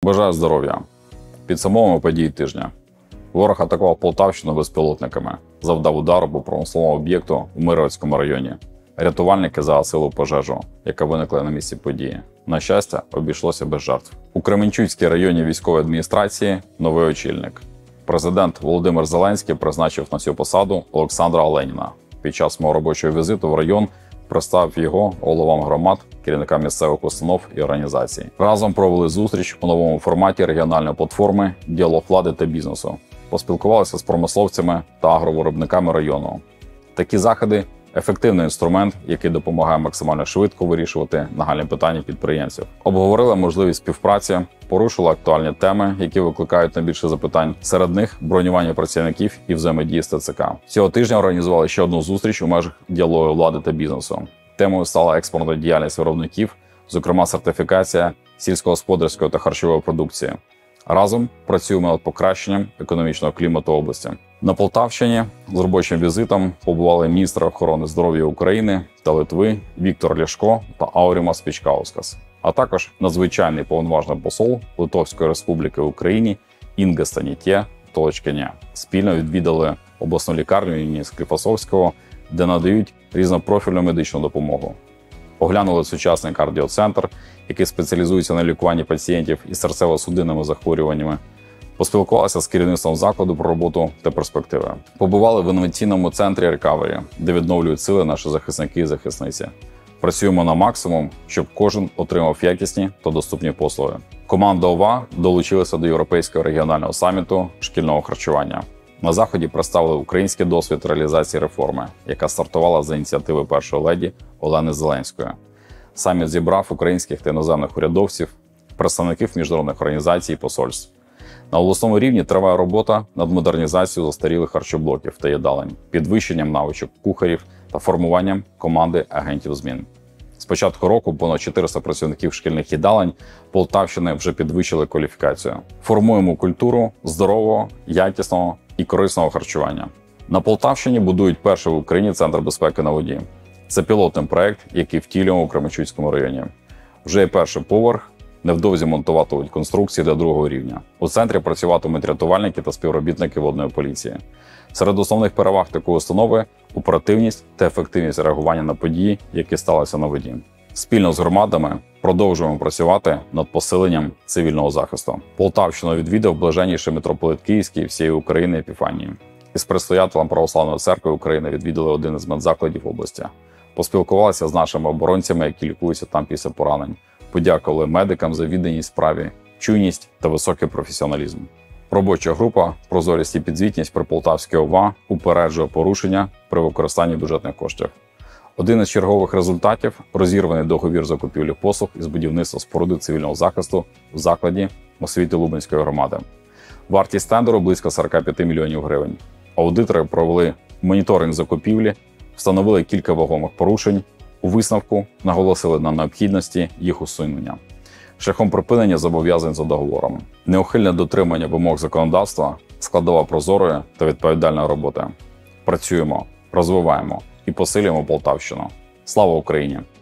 Бажаю здоров'я! Підсумовуємо події тижня. Ворог атакував Полтавщину безпілотниками, завдав удару по промисловому об'єкту у Миргородському районі. Рятувальники загасили пожежу, яка виникла на місці події. На щастя, обійшлося без жертв. У Кременчуцькій районній військовій адміністрації новий очільник. Президент Володимир Зеленський призначив на цю посаду Олександра Оленіна. Під час мого робочого візиту в район представив його головам громад, керівникам місцевих установ і організацій. Разом провели зустріч у новому форматі регіональної платформи «Діалог влади та бізнесу». Поспілкувалися з промисловцями та агровиробниками району. Такі заходи – ефективний інструмент, який допомагає максимально швидко вирішувати нагальні питання підприємців. Обговорили можливість співпраці, порушили актуальні теми, які викликають найбільше запитань. Серед них – бронювання працівників і взаємодії з ТЦК. Цього тижня організували ще одну зустріч у межах діалогу влади та бізнесу. Темою стала експортна діяльність виробників, зокрема сертифікація сільськогосподарської та харчової продукції. Разом працюємо над покращенням економічного клімату області. На Полтавщині з робочим візитом побували міністри охорони здоров'я України та Литви Віктор Ляшко та Аурімас Пічкаускас, а також надзвичайний повноважний посол Литовської Республіки в Україні Інга Станітє Толочкеня. Спільно відвідали обласну лікарню імені Склифосовського, де надають різнопрофільну медичну допомогу. Оглянули сучасний кардіоцентр, який спеціалізується на лікуванні пацієнтів із серцево-судинними захворюваннями. Поспілкувалися з керівництвом закладу про роботу та перспективи. Побували в інноваційному центрі «Рекавері», де відновлюють сили наші захисники і захисниці. Працюємо на максимум, щоб кожен отримав якісні та доступні послуги. Команда ОВА долучилася до Європейського регіонального саміту шкільного харчування. На заході представили український досвід реалізації реформи, яка стартувала за ініціативи першої леді Олени Зеленської. Саміт зібрав українських та іноземних урядовців, представників міжнародних організацій і посольств. На обласному рівні триває робота над модернізацією застарілих харчоблоків та їдалень, підвищенням навичок кухарів та формуванням команди агентів змін. З початку року понад 400 працівників шкільних їдалень Полтавщини вже підвищили кваліфікацію. Формуємо культуру здорового, якісного і корисного харчування. На Полтавщині будують перший в Україні центр безпеки на воді. Це пілотний проект, який втілюємо у Кременчуцькому районі. Вже є перший поверх, невдовзі монтуватимуть конструкції для другого рівня. У центрі працюватимуть рятувальники та співробітники водної поліції. Серед основних переваг такої установи – оперативність та ефективність реагування на події, які сталися на воді. Спільно з громадами продовжуємо працювати над посиленням цивільного захисту. Полтавщину відвідав блаженніший митрополит Київський всієї України Епіфанії. Із предстоятелем Православної церкви України відвідали один із медзакладів області. Поспілкувалися з нашими оборонцями, які лікуються там після поранень. Подякували медикам за відданість справі, чуйність та високий професіоналізм. Робоча група «Прозорість і підзвітність» при Полтавській ОВА упереджує порушення при використанні бюджетних коштів. Один із чергових результатів – розірваний договір закупівлі послуг із будівництва споруди цивільного захисту в закладі освіти Лубенської громади. Вартість тендеру – близько 45 мільйонів гривень. Аудитори провели моніторинг закупівлі, встановили кілька вагомих порушень. У висновку наголосили на необхідності їх усунення шляхом припинення зобов'язань за договором. Неухильне дотримання вимог законодавства – складова прозорої та відповідальної роботи. Працюємо, розвиваємо і посилюємо Полтавщину. Слава Україні!